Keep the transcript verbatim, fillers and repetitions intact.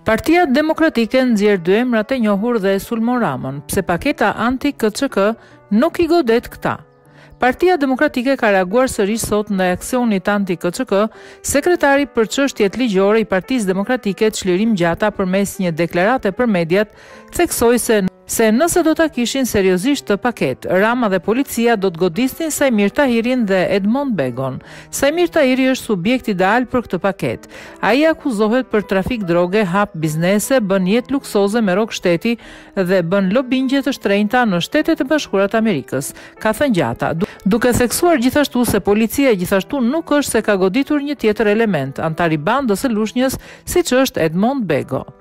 Partia Demokratike nxjerr dy emrat e njohur dhe sulmon Ramën, pse paketa anti-K C K nuk i godet këta. Partia Demokratike ka reaguar sërish sot ndaj aksionit anti-K C K, sekretari për çështjet ligjore i Partisë Demokratike Çlirim Gjata përmes një deklarate për mediat theksoi se se nëse do ta kishin seriozisht të paketë, Rama dhe policia do të godisnin Sajmir Tahirin dhe Edmond Begon. Sajmir Tahiri është subjekt ideal për këtë paketë. Ai akuzohet për trafik droge, hap biznese, bën jetë luksoze me rrok shteti dhe bën lobingje të shtrenjta në Shtetet e Bashkuara të Amerikës, ka thënë Gjata, duke theksuar gjithashtu se policia gjithashtu nuk është se ka goditur një tjetër element, antar i bandës së lushnjës, siç është Edmond Bego.